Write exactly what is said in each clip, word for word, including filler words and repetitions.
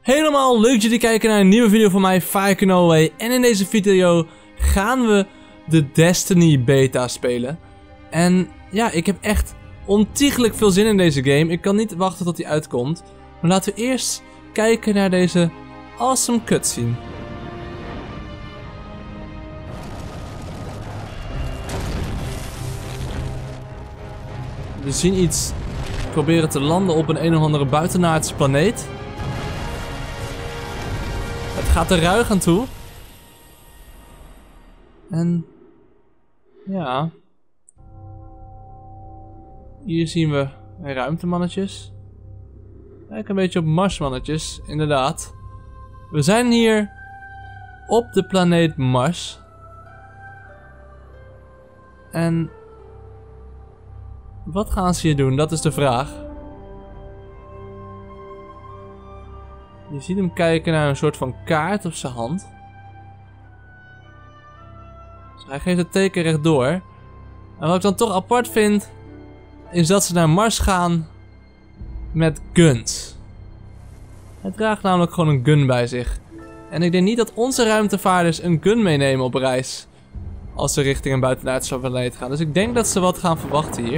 Helemaal leuk dat jullie kijken naar een nieuwe video van mij, FireCanoAway. En in deze video gaan we de Destiny beta spelen. En ja, ik heb echt ontiegelijk veel zin in deze game. Ik kan niet wachten tot die uitkomt. Maar laten we eerst kijken naar deze awesome cutscene. We zien iets proberen te landen op een een of andere buitenaardse planeet. Het gaat er ruig aan toe. En ja. Hier zien we ruimtemannetjes. Kijk een beetje op Marsmannetjes, inderdaad. We zijn hier op de planeet Mars. En wat gaan ze hier doen? Dat is de vraag. Je ziet hem kijken naar een soort van kaart op zijn hand. Dus hij geeft het teken rechtdoor. En wat ik dan toch apart vind, is dat ze naar Mars gaan met guns. Hij draagt namelijk gewoon een gun bij zich. En ik denk niet dat onze ruimtevaarders een gun meenemen op reis als ze richting een buitenaardse planeet gaan. Dus ik denk dat ze wat gaan verwachten hier.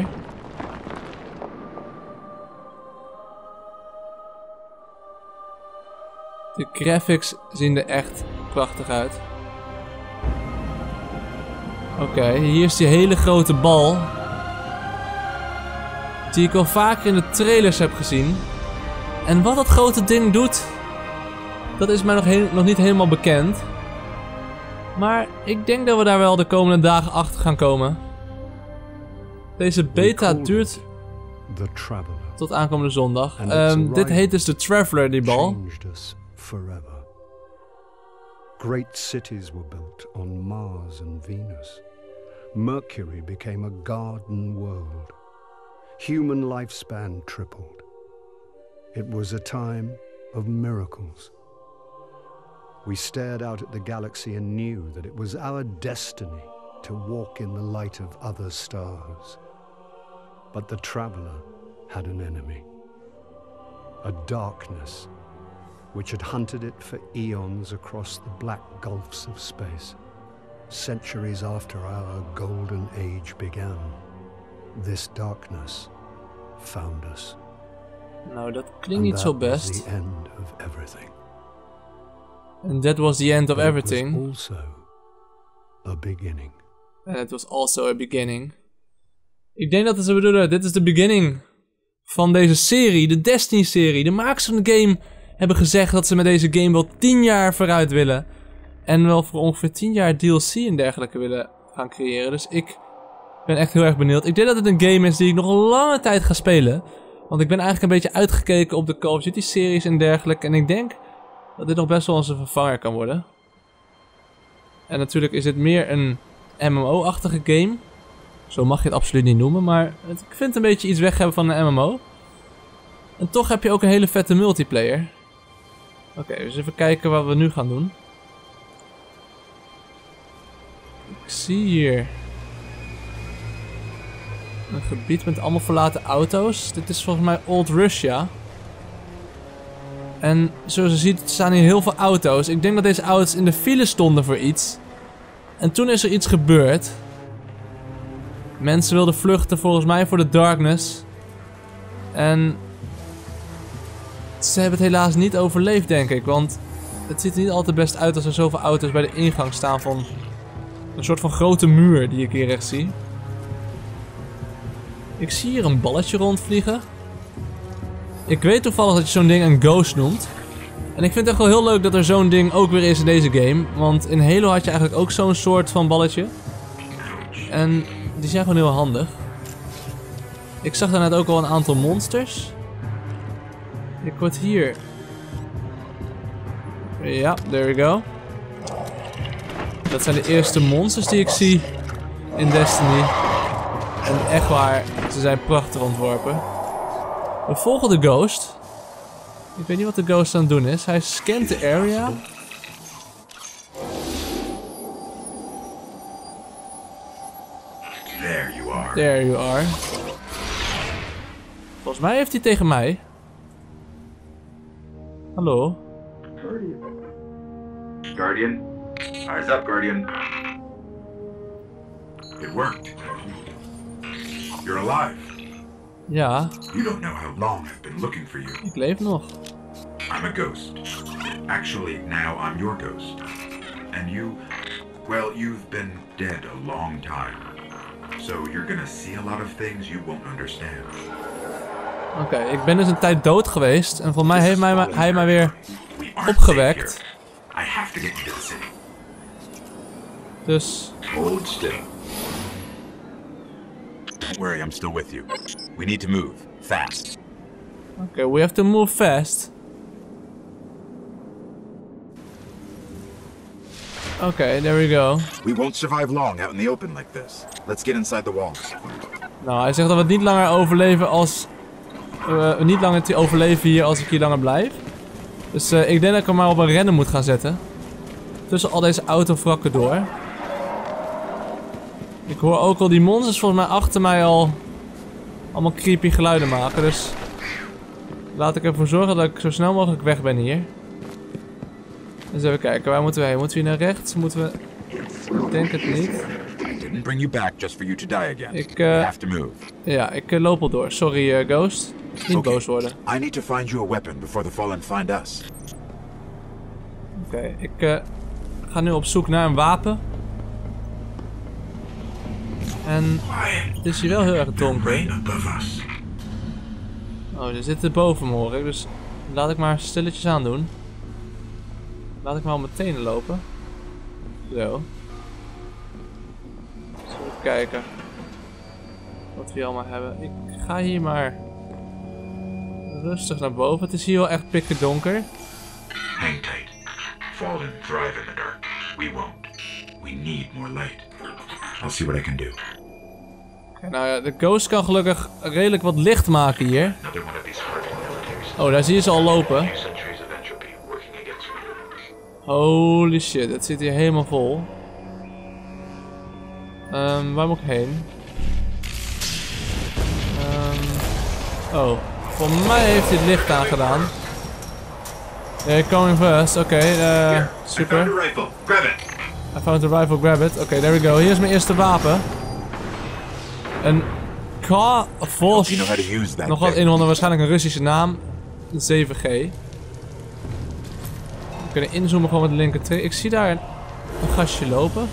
De graphics zien er echt prachtig uit. Oké, okay, hier is die hele grote bal. Die ik al vaker in de trailers heb gezien. En wat dat grote ding doet, dat is mij nog, heel, nog niet helemaal bekend. Maar ik denk dat we daar wel de komende dagen achter gaan komen. Deze beta duurt tot aankomende zondag. Um, dit heet dus de Traveler, die bal. Forever. Great cities were built on Mars and Venus. Mercury became a garden world. Human lifespan tripled. It was a time of miracles. We stared out at the galaxy and knew that it was our destiny to walk in the light of other stars. But the traveler had an enemy. A darkness which had hunted it for eons across the black gulfs of space. Centuries after our golden age began, this darkness found us. Nou, dat klinkt niet zo best. And that was the end of everything. And that was the end of But everything. it was also a beginning. And it was also a beginning. Ik denk dat ze bedoelen, dit is de beginning van deze serie, de Destiny-serie. De makers van de game hebben gezegd dat ze met deze game wel tien jaar vooruit willen. En wel voor ongeveer tien jaar D L C en dergelijke willen gaan creëren. Dus ik ben echt heel erg benieuwd. Ik denk dat het een game is die ik nog een lange tijd ga spelen. Want ik ben eigenlijk een beetje uitgekeken op de Call of Duty series en dergelijke. En ik denk dat dit nog best wel onze vervanger kan worden. En natuurlijk is dit meer een M M O-achtige game. Zo mag je het absoluut niet noemen. Maar ik vind het een beetje iets weg hebben van een M M O. En toch heb je ook een hele vette multiplayer. Oké, okay, dus even kijken wat we nu gaan doen. Ik zie hier een gebied met allemaal verlaten auto's. Dit is volgens mij Old Russia. En zoals je ziet staan hier heel veel auto's. Ik denk dat deze auto's in de file stonden voor iets. En toen is er iets gebeurd. Mensen wilden vluchten volgens mij voor de darkness. En ze hebben het helaas niet overleefd, denk ik. Want het ziet er niet altijd best uit als er zoveel auto's bij de ingang staan van een soort van grote muur die ik hier rechts zie. Ik zie hier een balletje rondvliegen. Ik weet toevallig dat je zo'n ding een ghost noemt. En ik vind het echt wel heel leuk dat er zo'n ding ook weer is in deze game. Want in Halo had je eigenlijk ook zo'n soort van balletje. En die zijn gewoon heel handig. Ik zag daarnet ook al een aantal monsters. Ik word hier. Ja, there we go. Dat zijn de eerste monsters die ik zie in Destiny. En echt waar, ze zijn prachtig ontworpen. We volgen de ghost. Ik weet niet wat de ghost aan het doen is. Hij scant de area. There you are. There you are. Volgens mij heeft hij tegen mij. Hallo? Guardian? Eyes up, Guardian. It worked. You're alive. Ja. You don't know how long I've been looking for you. Ik leef nog. I'm a ghost. Actually, now I'm your ghost. And you, well, you've been dead a long time. So you're gonna see a lot of things you won't understand. Oké, okay, ik ben dus een tijd dood geweest en voor mij heeft mij, ma hij mij weer opgewekt. I have to get you to the city. Dus... Hold still. Don't worry, I'm still with you. We need to move. Fast. Okay, we have to move fast. Okay, there we go. We won't survive long out in the open like this. Let's get inside the walls. Nou, hij zegt dat we het niet langer overleven als... Uh, niet langer te overleven hier als ik hier langer blijf. Dus uh, ik denk dat ik hem maar op een rennen moet gaan zetten. Tussen al deze autovrakken door. Ik hoor ook al die monsters volgens mij achter mij al... allemaal creepy geluiden maken, dus... laat ik ervoor zorgen dat ik zo snel mogelijk weg ben hier. Dus even kijken, waar moeten we heen? Moeten we hier naar rechts? Moeten we... Ik denk het niet. Didn't bring you back just for you to die again. Ik, uh... have to move. Ja, ik uh, loop al door. Sorry, uh, Ghost. Niet okay. boos worden. I need to find you a weapon before the Fallen find us. Oké, okay, ik uh, ga nu op zoek naar een wapen. En het is hier wel heel erg donker. Oh, ze zitten boven me hoor ik, dus laat ik maar stilletjes aan doen. Laat ik maar op mijn tenen lopen. Zo. Even kijken. Wat we hier allemaal hebben. Ik ga hier maar rustig naar boven. Het is hier wel echt pikken donker. Hang tight. Fallen thrive in the dark. We won't. We need more light. I'll see what I can do. Okay, nou ja, de Ghost kan gelukkig redelijk wat licht maken hier. Oh, daar zie je ze al lopen. Holy shit, het zit hier helemaal vol. Um, waar moet ik heen? Um, oh, voor mij heeft hij het licht aangedaan. They're coming first, oké, okay, uh, super. I found the rifle, grab it. Oké, okay, there we go. Hier is mijn eerste wapen. Een K Vos. Nog wat inhouden, waarschijnlijk een Russische naam. zeven G. We kunnen inzoomen gewoon met de linker tree. Ik zie daar een, een gastje lopen.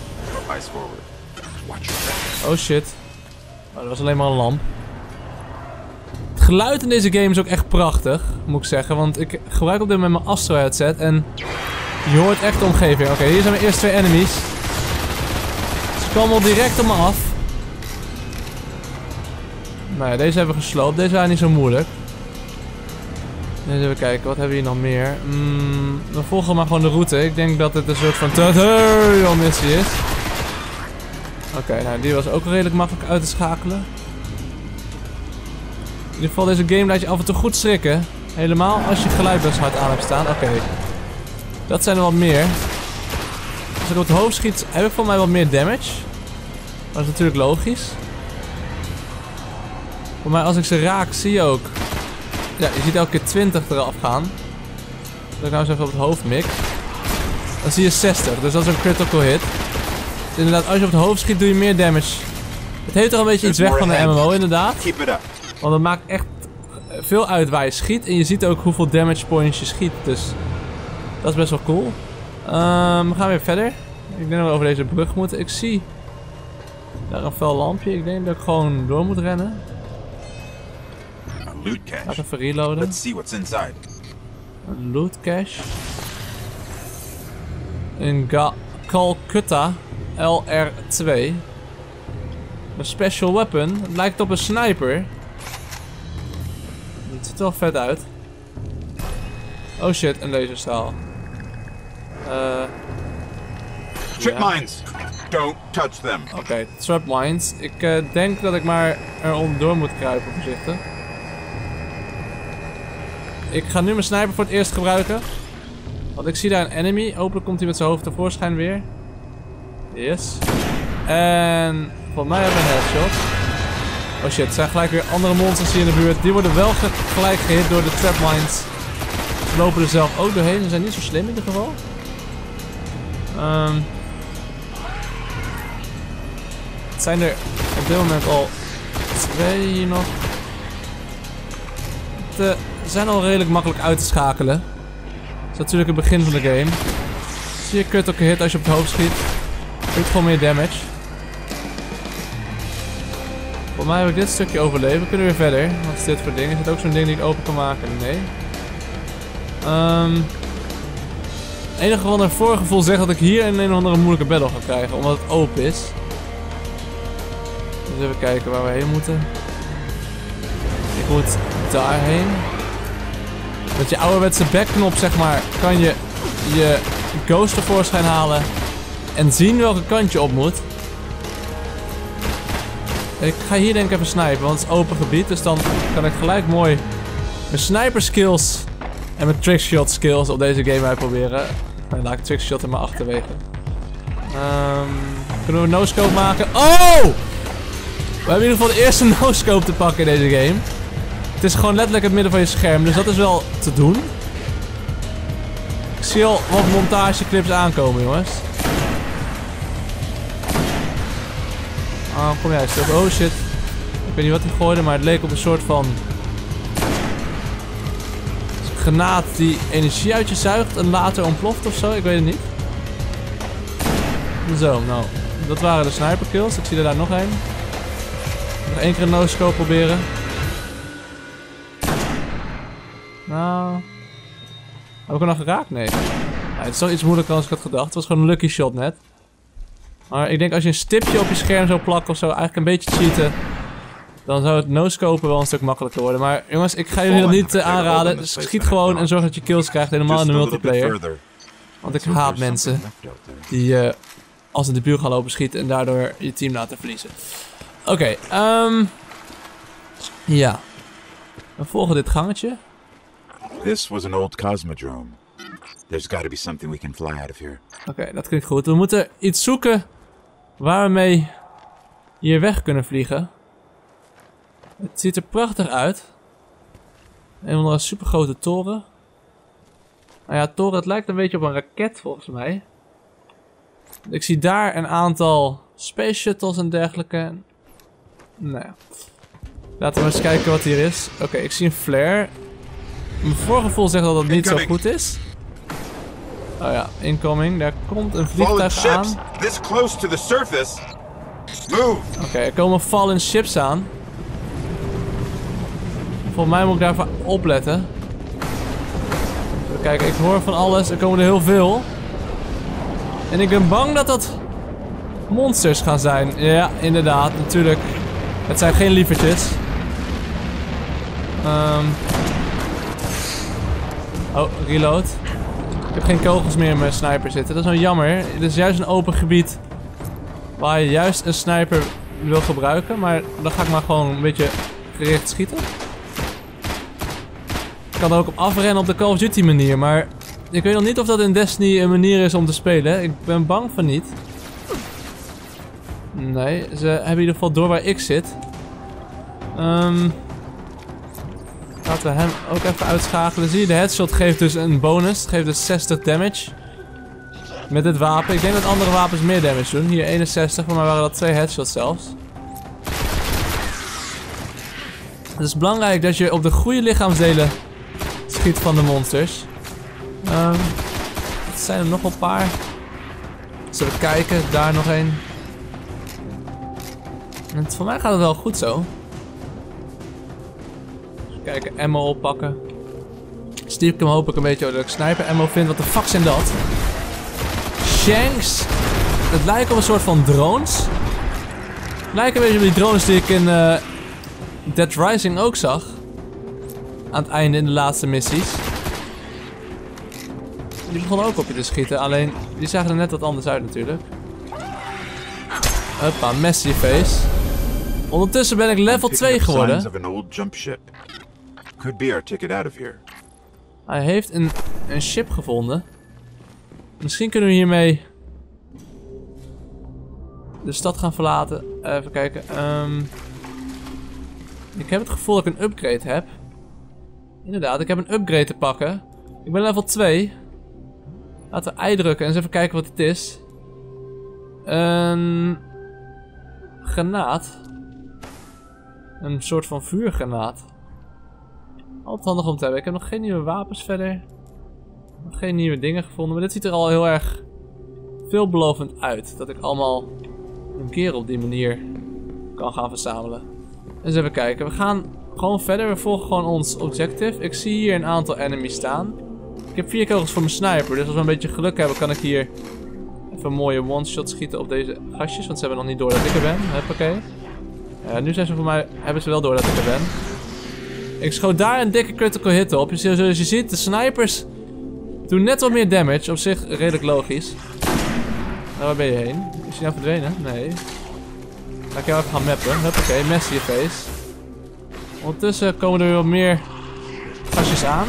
Oh shit. Oh, dat was alleen maar een lamp. Het geluid in deze game is ook echt prachtig, moet ik zeggen. Want ik gebruik op dit moment mijn Astro headset en je hoort echt de omgeving. Oké, okay, hier zijn mijn eerste twee enemies. Ze komen al direct op me af. Nou ja, deze hebben we gesloopt. Deze waren niet zo moeilijk. Eens even kijken, wat hebben we hier nog meer? Mm, we volgen maar gewoon de route. Ik denk dat het een soort van tutorial missie is. Oké, okay, nou die was ook redelijk makkelijk uit te schakelen. In ieder geval, deze game laat je af en toe goed schrikken. Helemaal als je geluid best hard aan hebt staan. Oké. Okay. Dat zijn er wat meer. Als ik op het hoofd schiet, heb ik voor mij wat meer damage. Dat is natuurlijk logisch. Voor mij, als ik ze raak, zie je ook. Ja, je ziet elke keer twintig eraf gaan. Als ik nou eens even op het hoofd mik. Dan zie je zestig, dus dat is een critical hit. Dus inderdaad, als je op het hoofd schiet, doe je meer damage. Het heeft toch een beetje iets weg van de M M O, inderdaad. Want het maakt echt veel uit waar je schiet. En je ziet ook hoeveel damage points je schiet. Dus dat is best wel cool. Um, we gaan weer verder. Ik denk dat we over deze brug moeten. Ik zie daar een fel lampje. Ik denk dat ik gewoon door moet rennen. Laat even reloaden. Let's see what's inside. Een loot cache. Een Calcutta L R twee. Een special weapon. Het lijkt op een sniper. Het ziet er wel vet uit. Oh shit, een laserstraal. Uh, Trip ja. mines! Don't touch them. Oké, okay, trap mines. Ik uh, denk dat ik maar er onderdoor moet kruipen, voorzichtig. Ik ga nu mijn sniper voor het eerst gebruiken. Want ik zie daar een enemy. Hopelijk komt hij met zijn hoofd tevoorschijn weer. Yes. En voor mij hebben we een headshot. Oh shit, er zijn gelijk weer andere monsters hier in de buurt. Die worden wel ge gelijk gehit door de trap mines. Ze lopen er zelf ook doorheen. Ze zijn niet zo slim in ieder geval. Um, het zijn er op dit moment al twee hier nog. Het uh, zijn al redelijk makkelijk uit te schakelen. Dat is natuurlijk het begin van de game. Zie je critical hit als je op het hoofd schiet. Doet gewoon meer damage. Volgens mij heb ik dit stukje overleven. We kunnen weer verder. Wat is dit voor ding? Is het ook zo'n ding die ik open kan maken? Nee. Um, het enige van een voorgevoel zegt dat ik hier een een of andere moeilijke battle ga krijgen. Omdat het open is. Dus even kijken waar we heen moeten. Ik moet daarheen. Met je ouderwetse backknop zeg maar kan je je ghost tevoorschijn halen. En zien welke kant je op moet. Ik ga hier denk ik even snipen, want het is open gebied. Dus dan kan ik gelijk mooi mijn sniper skills en mijn trickshot skills op deze game uitproberen. En laat ik trickshot in mijn achterwege. Um, kunnen we een no-scope maken? Oh! We hebben in ieder geval de eerste no-scope te pakken in deze game. Het is gewoon letterlijk het midden van je scherm, dus dat is wel te doen. Ik zie al wat montageclips aankomen, jongens. Oh, kom jij eens. Oh shit. Ik weet niet wat hij gooide, maar het leek op een soort van granaat die energie uit je zuigt en later ontploft ofzo. Ik weet het niet. Zo, nou. Dat waren de sniper kills. Ik zie er daar nog één. Nog één keer een no-scope proberen. Nou. Heb ik er nog geraakt? Nee. Ja, het is toch iets moeilijker dan ik had gedacht. Het was gewoon een lucky shot net. Maar ik denk als je een stipje op je scherm zou plakken ofzo, eigenlijk een beetje cheaten, dan zou het no-scopen wel een stuk makkelijker worden. Maar jongens, ik ga jullie dat niet uh, aanraden. Dus schiet gewoon en zorg dat je kills krijgt, helemaal in de multiplayer. Want ik haat mensen die uh, als een debiel gaan lopen schieten en daardoor je team laten verliezen. Oké, okay, um, ja. We volgen dit gangetje. This was an old cosmodrome. There's got to be something we can fly out of here. Oké, okay, dat klinkt goed. We moeten iets zoeken waar we mee hier weg kunnen vliegen. Het ziet er prachtig uit. Een van de supergrote toren. Nou ja, toren, het lijkt een beetje op een raket volgens mij. Ik zie daar een aantal space shuttles en dergelijke. Nou ja. Laten we eens kijken wat hier is. Oké, okay, ik zie een flare. Mijn voorgevoel zegt dat het niet zo goed is. Oh ja, incoming. Daar komt een vliegtuig aan. This close to the surface. Move. Oké, okay, er komen fallen ships aan. Volgens mij moet ik daarvoor opletten. Even kijken, ik hoor van alles. Er komen er heel veel. En ik ben bang dat dat monsters gaan zijn. Ja, inderdaad, natuurlijk. Het zijn geen lievertjes. Um. Oh, reload. Ik heb geen kogels meer in mijn sniper zitten. Dat is nou jammer. Het is juist een open gebied waar je juist een sniper wil gebruiken. Maar dan ga ik maar gewoon een beetje gericht schieten. Ik kan er ook op afrennen op de Call of Duty manier. Maar ik weet nog niet of dat in Destiny een manier is om te spelen. Ik ben bang van niet. Nee, ze hebben in ieder geval door waar ik zit. Um, laten we hem ook even uitschakelen. Zie je, de headshot geeft dus een bonus. Het geeft dus zestig damage. Met dit wapen. Ik denk dat andere wapens meer damage doen. Hier eenenzestig, voor mij waren dat twee headshots zelfs. Het is belangrijk dat je op de goede lichaamsdelen schiet van de monsters. Um, er zijn er nog een paar. Zullen we kijken, daar nog één. En voor mij gaat het wel goed zo. Even kijken, ammo oppakken. Stiekem hoop ik een beetje dat ik sniper ammo vind. Wat de fuck zijn dat? Shanks. Het lijkt op een soort van drones. Het lijkt een beetje op die drones die ik in uh, Dead Rising ook zag. Aan het einde in de laatste missies. Die begonnen ook op je te schieten. Alleen die zagen er net wat anders uit natuurlijk. Hoppa, messy face. Ondertussen ben ik level twee geworden. Hij heeft een, een ship gevonden. Misschien kunnen we hiermee de stad gaan verlaten. Even kijken. Um, ik heb het gevoel dat ik een upgrade heb. Inderdaad, ik heb een upgrade te pakken. Ik ben level twee. Laten we I drukken en eens even kijken wat het is. Een... granaat. Een soort van vuurgranaat. Altijd handig om te hebben. Ik heb nog geen nieuwe wapens verder. Nog geen nieuwe dingen gevonden. Maar dit ziet er al heel erg veelbelovend uit. Dat ik allemaal een keer op die manier kan gaan verzamelen. Eens even kijken. We gaan gewoon verder. We volgen gewoon ons objective. Ik zie hier een aantal enemies staan. Ik heb vier kogels voor mijn sniper. Dus als we een beetje geluk hebben kan ik hier even een mooie one-shot schieten op deze gastjes. Want ze hebben nog niet door dat ik er ben. Huppakee. Ja, nu zijn ze voor mij, hebben ze wel door dat ik er ben. Ik schoot daar een dikke critical hit op. Zoals je ziet, de snipers doen net wat meer damage. Op zich redelijk logisch. Nou, waar ben je heen? Is hij nou verdwenen? Nee. Laat ik jou even gaan mappen. Huppakee, mes in je face. Ondertussen komen er weer wat meer gastjes aan.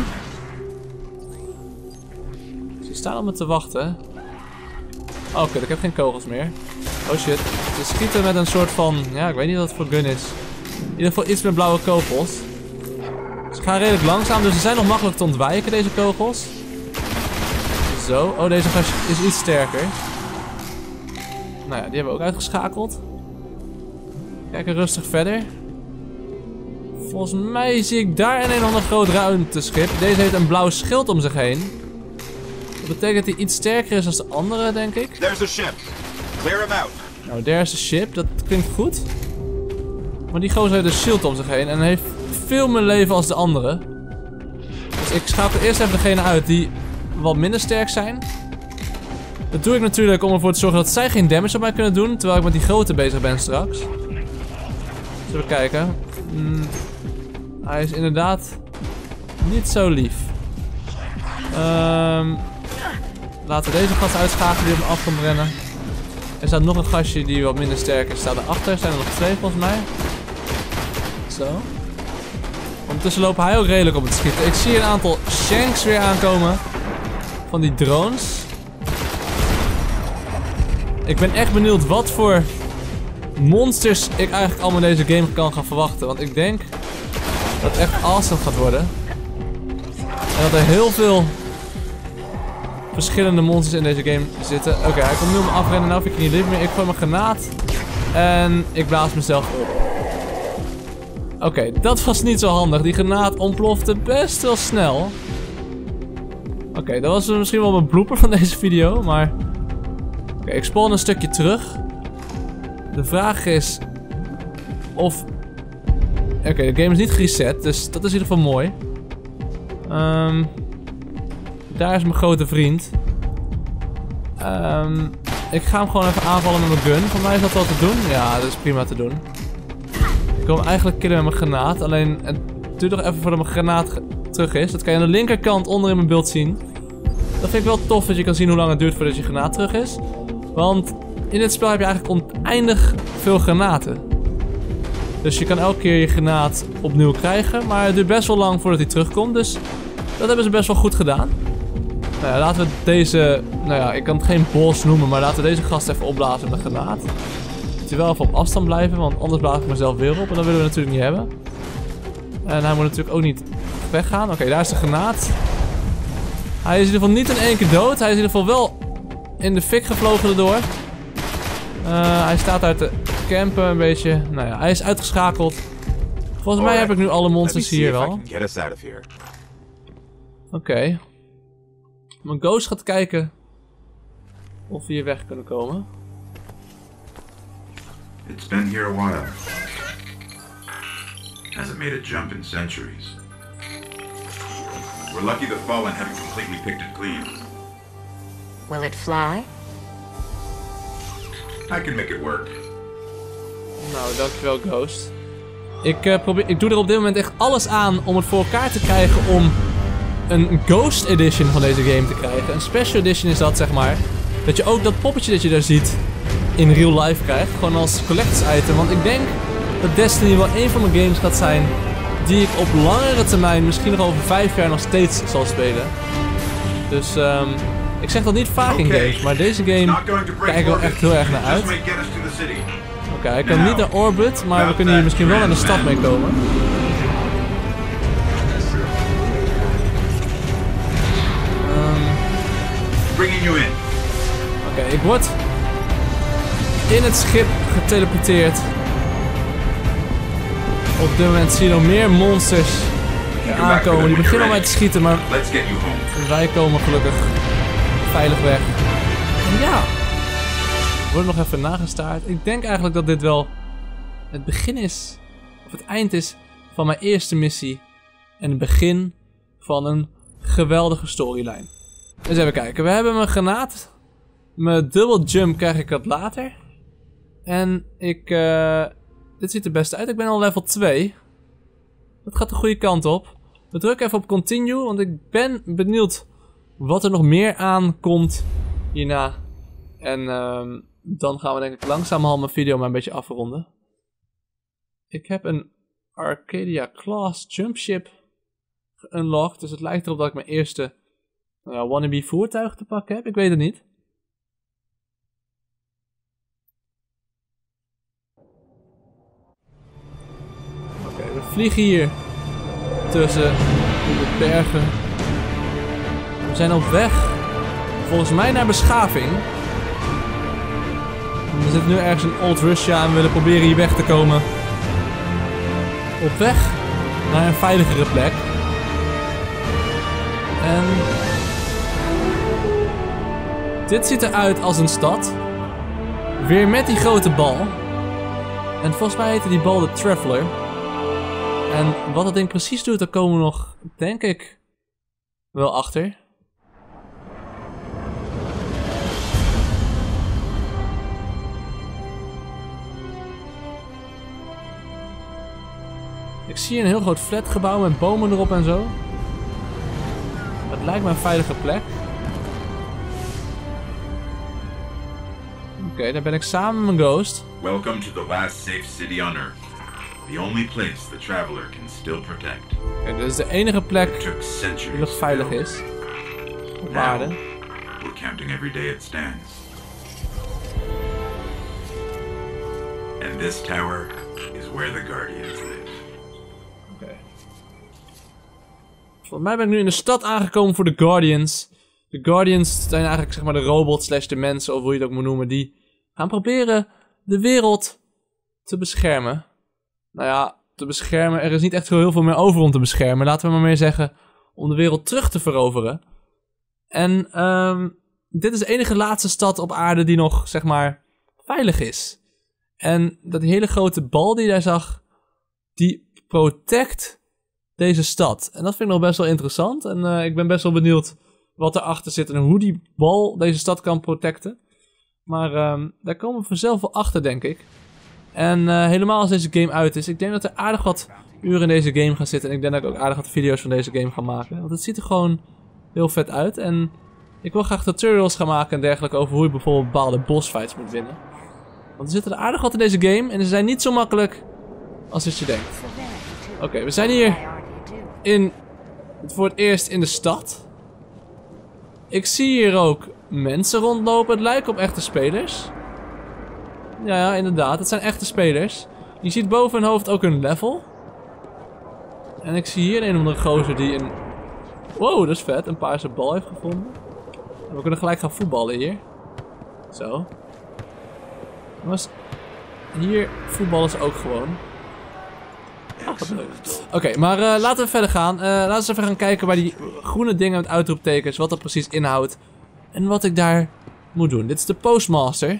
Ze staan op me te wachten. Oh, kut, ik heb geen kogels meer. Oh shit. Ze schieten met een soort van... Ja, ik weet niet wat het voor gun is. In ieder geval iets met blauwe kogels. Ze gaan redelijk langzaam, dus ze zijn nog makkelijk te ontwijken, deze kogels. Zo. Oh, deze gast is iets sterker. Nou ja, die hebben we ook uitgeschakeld. Kijken rustig verder. Volgens mij zie ik daar een en ander groot ruimteschip. Deze heeft een blauw schild om zich heen. Dat betekent dat hij iets sterker is dan de andere, denk ik. There's a ship. Clear him out. Nou, there's a ship. Dat klinkt goed. Maar die gozer heeft een shield om zich heen en heeft veel meer leven als de andere. Dus ik schakel eerst even degene uit die wat minder sterk zijn. Dat doe ik natuurlijk om ervoor te zorgen dat zij geen damage op mij kunnen doen, terwijl ik met die grote bezig ben straks. Zullen we kijken. Hmm, hij is inderdaad niet zo lief. Um, laten we deze gast uitschakelen die op me af kan rennen. Er staat nog een gastje die wat minder sterk is. Staat erachter. Er zijn er nog twee volgens mij. Zo. Ondertussen lopen hij ook redelijk op het schieten. Ik zie een aantal shanks weer aankomen. Van die drones. Ik ben echt benieuwd wat voor monsters ik eigenlijk allemaal in deze game kan gaan verwachten. Want ik denk dat het echt awesome gaat worden. En dat er heel veel verschillende monsters in deze game zitten. Oké, okay, hij komt nu om me afrennen. Nou vind ik niet lief meer. Ik gooi mijn granaat. En ik blaas mezelf op. Oké, okay, dat was niet zo handig. Die granaat ontplofte best wel snel. Oké, okay, dat was misschien wel mijn blooper van deze video. Maar... Oké, okay, ik spawn een stukje terug. De vraag is... Of... Oké, okay, de game is niet gereset. Dus dat is in ieder geval mooi. Um, daar is mijn grote vriend. Um, ik ga hem gewoon even aanvallen met mijn gun. Voor mij is dat wel te doen. Ja, dat is prima te doen. Ik wil hem eigenlijk killen met mijn granaat. Alleen het duurt nog even voordat mijn granaat terug is. Dat kan je aan de linkerkant onder in mijn beeld zien. Dat vind ik wel tof dat je kan zien hoe lang het duurt voordat je granaat terug is. Want in dit spel heb je eigenlijk oneindig veel granaten. Dus je kan elke keer je granaat opnieuw krijgen. Maar het duurt best wel lang voordat hij terugkomt. Dus dat hebben ze best wel goed gedaan. Nou ja, laten we deze... Nou ja, ik kan het geen boss noemen. Maar laten we deze gast even opblazen met een granaat. Moet hij wel even op afstand blijven. Want anders blaas ik mezelf weer op. En dat willen we natuurlijk niet hebben. En hij moet natuurlijk ook niet weggaan. Oké, okay, daar is de granaat. Hij is in ieder geval niet in één keer dood. Hij is in ieder geval wel in de fik gevlogen erdoor. Uh, hij staat daar te campen een beetje. Nou ja, hij is uitgeschakeld. Volgens mij heb ik nu alle monsters hier wel. Oké. Okay. Mijn ghost gaat kijken of we hier weg kunnen komen. It's been here a while. Hasn't made a jump in centuries. We're lucky the Fallen haven't completely picked it clean. Will it fly? I can make it work. Nou, dankjewel Ghost. Ik, uh, probeer, ik doe er op dit moment echt alles aan om het voor elkaar te krijgen om een Ghost Edition van deze game te krijgen. Een Special Edition is dat, zeg maar. Dat je ook dat poppetje dat je daar ziet in real life krijgt. Gewoon als collectors item. Want ik denk dat Destiny wel een van mijn games gaat zijn die ik op langere termijn, misschien nog over vijf jaar nog steeds zal spelen. Dus um, ik zeg dat niet vaak in games, maar deze game kijk ik wel echt heel erg naar uit. Oké, okay, hij kan niet naar Orbit, maar we kunnen hier misschien wel naar de stad mee komen. bringing you in. Oké, okay, ik word in het schip geteleporteerd. Op dit moment zie je nog meer monsters aankomen. Die beginnen al mij te schieten, maar Let's get you home. wij komen gelukkig veilig weg. En ja, wordt nog even nagestaard. Ik denk eigenlijk dat dit wel het begin is, of het eind is van mijn eerste missie. En het begin van een geweldige storyline. Dus even kijken, we hebben mijn granaat. Mijn double jump krijg ik wat later. En ik, uh, dit ziet er best uit. Ik ben al level twee. Dat gaat de goede kant op. We drukken even op continue, want ik ben benieuwd wat er nog meer aankomt hierna. En uh, dan gaan we denk ik langzamerhand mijn video maar een beetje afronden. Ik heb een Arcadia Class Jumpship geunlocked, dus het lijkt erop dat ik mijn eerste uh, wannabe voertuig te pakken heb. Ik weet het niet. Oké, okay, we vliegen hier tussen de bergen. We zijn op weg, volgens mij, naar beschaving. We zitten nu ergens in Old Russia en we willen proberen hier weg te komen. Op weg naar een veiligere plek. En dit ziet eruit als een stad. Weer met die grote bal. En volgens mij heette die bal de Traveler. En wat dat ding precies doet, daar komen we nog, denk ik, wel achter. Ik zie een heel groot flatgebouw met bomen erop en zo. Het lijkt me een veilige plek. Oké, okay, daar ben ik samen met mijn ghost. Welcome to the last safe city on Earth. The only place the traveler can still protect. Okay, dit is de enige plek die nog veilig is. Op aarde. We're counting every day it stands. And this tower is where the Guardians live. Volgens mij ben ik nu in de stad aangekomen voor de Guardians. De Guardians zijn eigenlijk zeg maar de robots slash de mensen, of hoe je het ook moet noemen, die gaan proberen de wereld te beschermen. Nou ja, te beschermen. Er is niet echt heel veel meer over om te beschermen. Laten we maar meer zeggen om de wereld terug te veroveren. En um, dit is de enige laatste stad op aarde die nog, zeg maar, veilig is. En dat die hele grote bal die je daar zag, die protect deze stad. En dat vind ik nog best wel interessant. En uh, ik ben best wel benieuwd wat erachter zit en hoe die bal deze stad kan protecten. Maar um, daar komen we vanzelf wel achter, denk ik. En uh, helemaal als deze game uit is. Ik denk dat er aardig wat uren in deze game gaan zitten. En ik denk dat ik ook aardig wat video's van deze game ga maken. Want het ziet er gewoon heel vet uit. En ik wil graag tutorials gaan maken en dergelijke over hoe je bijvoorbeeld bepaalde bossfights moet winnen. Want er zitten er aardig wat in deze game. En ze zijn niet zo makkelijk als dat je denkt. Oké, okay, we zijn hier in, voor het eerst in de stad. Ik zie hier ook mensen rondlopen. Het lijkt op echte spelers. Ja, ja, inderdaad. Het zijn echte spelers. Je ziet boven hun hoofd ook een level. En ik zie hier een of andere gozer die een... Wow, dat is vet. Een paarse bal heeft gevonden. En we kunnen gelijk gaan voetballen hier. Zo. Was... Hier voetballen ze ook gewoon. Ach, wat leuk. Oké, okay, maar uh, laten we verder gaan. Uh, laten we eens even gaan kijken waar die groene dingen met uitroeptekens, wat dat precies inhoudt. En wat ik daar moet doen. Dit is de Postmaster.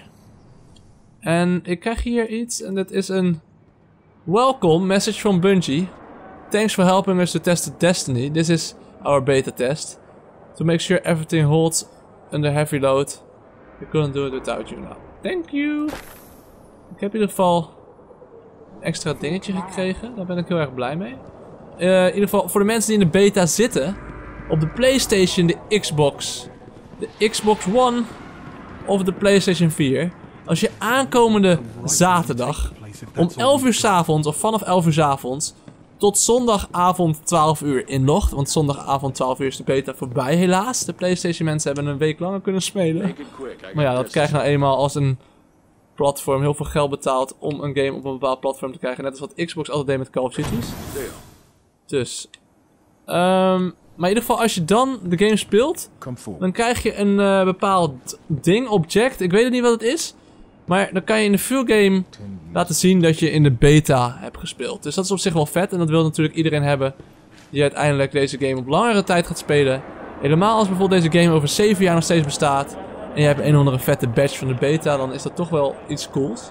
En ik krijg hier iets en dit is een... Welcome, message from Bungie. Thanks for helping us to test the Destiny. This is our beta test. To make sure everything holds under heavy load. We couldn't do it without you now. Thank you. Ik heb in ieder geval een extra dingetje gekregen. Daar ben ik heel erg blij mee. Uh, in ieder geval voor de mensen die in de beta zitten. Op de PlayStation, de Xbox. De Xbox One. Of de PlayStation vier. Als je aankomende zaterdag om elf uur 's avonds of vanaf elf uur 's avonds tot zondagavond twaalf uur inlogt. Want zondagavond twaalf uur is de beta voorbij helaas. De PlayStation mensen hebben een week langer kunnen spelen. Maar ja, dat krijg je nou eenmaal als een platform heel veel geld betaalt om een game op een bepaald platform te krijgen. Net als wat Xbox altijd deed met Call of Duty's. Dus. Um, Maar in ieder geval, als je dan de game speelt, dan krijg je een uh, bepaald ding, object. Ik weet het niet wat het is. Maar dan kan je in de full game laten zien dat je in de beta hebt gespeeld. Dus dat is op zich wel vet. En dat wil natuurlijk iedereen hebben die uiteindelijk deze game op langere tijd gaat spelen. Helemaal als bijvoorbeeld deze game over zeven jaar nog steeds bestaat. En je hebt een of andere vette badge van de beta. Dan is dat toch wel iets cools.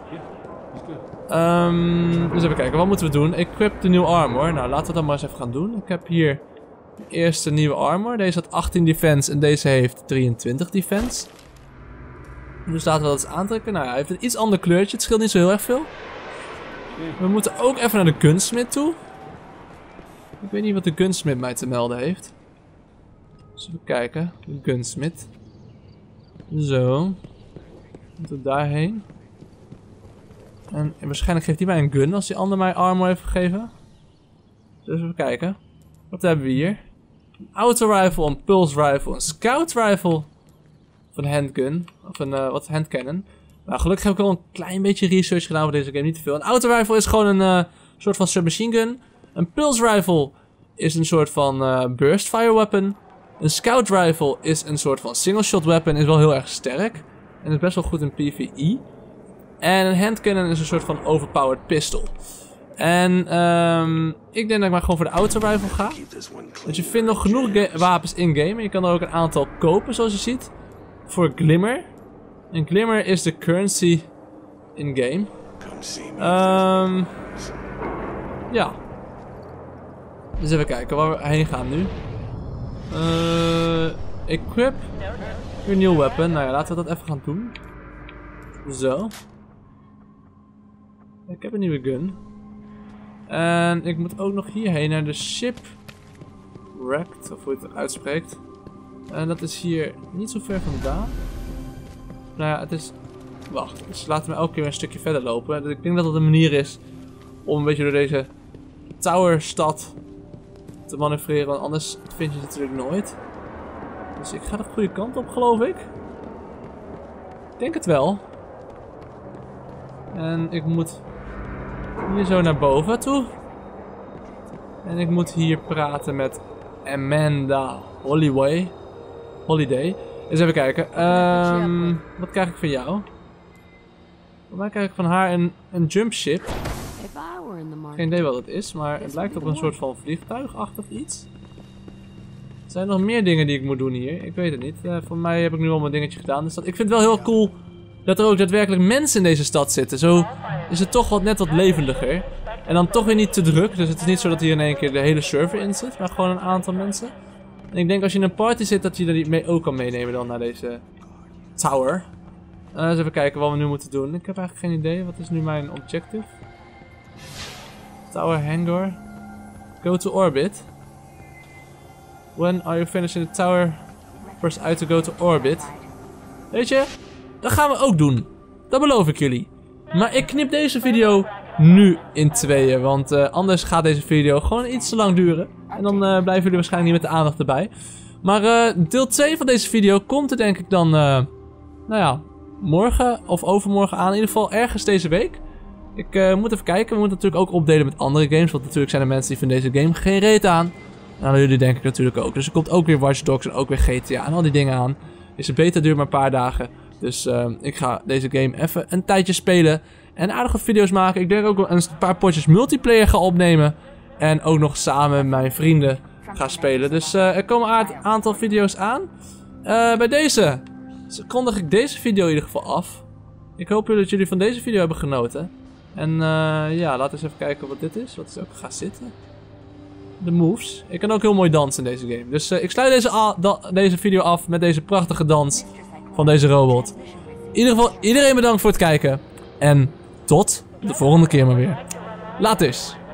Um, dus even kijken, wat moeten we doen? Equip de nieuwe armor. Nou, laten we dat maar eens even gaan doen. Ik heb hier de eerste nieuwe armor. Deze had achttien defense en deze heeft drieëntwintig defense. Dus laten we dat eens aantrekken. Nou ja, hij heeft een iets ander kleurtje. Het scheelt niet zo heel erg veel. We moeten ook even naar de gunsmith toe. Ik weet niet wat de gunsmith mij te melden heeft. Dus even kijken. De gunsmith. Zo. Moeten we daarheen. En, en waarschijnlijk geeft hij mij een gun als die ander mij armor heeft gegeven. Dus even kijken. Wat hebben we hier? Een auto rifle, een pulse rifle, een scout rifle. Of een handgun. Of een uh, wat handcannon. Nou, gelukkig heb ik wel een klein beetje research gedaan voor deze game. Niet te veel. Een auto rifle is gewoon een uh, soort van submachine gun. Een pulse rifle is een soort van uh, burst fire weapon. Een scout rifle is een soort van single shot weapon. Is wel heel erg sterk. En is best wel goed in PvE. En een handcannon is een soort van overpowered pistol. En um, ik denk dat ik maar gewoon voor de auto rifle ga. Want je vindt nog genoeg wapens in-game. En je kan er ook een aantal kopen zoals je ziet. Voor Glimmer. En Glimmer is de currency in-game. Um, ja. Dus even kijken waar we heen gaan nu. Uh, equip. Your new weapon. Nou ja, laten we dat even gaan doen. Zo. Ik heb een nieuwe gun. En ik moet ook nog hierheen naar de shipwrecked, of hoe je het uitspreekt. En dat is hier niet zo ver vandaan. Nou ja, het is... Wacht, dus laten we elke keer een stukje verder lopen. Ik denk dat dat een manier is om een beetje door deze towerstad te manoeuvreren. Want anders vind je het natuurlijk nooit. Dus ik ga de goede kant op, geloof ik. Ik denk het wel. En ik moet hier zo naar boven toe. En ik moet hier praten met Amanda Holloway. Holiday. Eens even kijken. Um, wat krijg ik van jou? Voor mij krijg ik van haar een, een jumpship. Geen idee wat het is, maar het lijkt op een soort van vliegtuigachtig iets. Er zijn nog meer dingen die ik moet doen hier. Ik weet het niet. Uh, voor mij heb ik nu al mijn dingetje gedaan. Dus dat, ik vind het wel heel cool dat er ook daadwerkelijk mensen in deze stad zitten. Zo is het toch wat net wat levendiger. En dan toch weer niet te druk. Dus het is niet zo dat hier in één keer de hele server in zit. Maar gewoon een aantal mensen. En ik denk als je in een party zit dat je er niet mee ook kan meenemen dan naar deze tower. Uh, eens even kijken wat we nu moeten doen. Ik heb eigenlijk geen idee. Wat is nu mijn objective? Tower hangar. Go to orbit. When are you finished in the tower? Press out to go to orbit. Weet je? Dat gaan we ook doen. Dat beloof ik jullie. Maar ik knip deze video nu in tweeën. Want uh, anders gaat deze video gewoon iets te lang duren. En dan uh, blijven jullie waarschijnlijk niet met de aandacht erbij. Maar uh, deel twee van deze video komt er denk ik dan... Uh, nou ja, morgen of overmorgen aan. In ieder geval ergens deze week. Ik uh, moet even kijken. We moeten natuurlijk ook opdelen met andere games. Want natuurlijk zijn er mensen die van deze game geen reet aan. Nou, jullie denk ik natuurlijk ook. Dus er komt ook weer Watch Dogs en ook weer G T A en al die dingen aan. Deze beta duurt maar een paar dagen. Dus uh, ik ga deze game even een tijdje spelen. En aardige video's maken. Ik denk ook wel een paar potjes multiplayer ga opnemen. En ook nog samen met mijn vrienden ga spelen. Dus uh, er komen een aantal video's aan. Uh, bij deze kondig ik deze video in ieder geval af. Ik hoop dat jullie van deze video hebben genoten. En uh, ja, laten we eens even kijken wat dit is. Wat is ook gaat zitten. De moves. Ik kan ook heel mooi dansen in deze game. Dus uh, ik sluit deze, deze video af met deze prachtige dans van deze robot. In ieder geval, iedereen bedankt voor het kijken. En tot de volgende keer maar weer. Laters!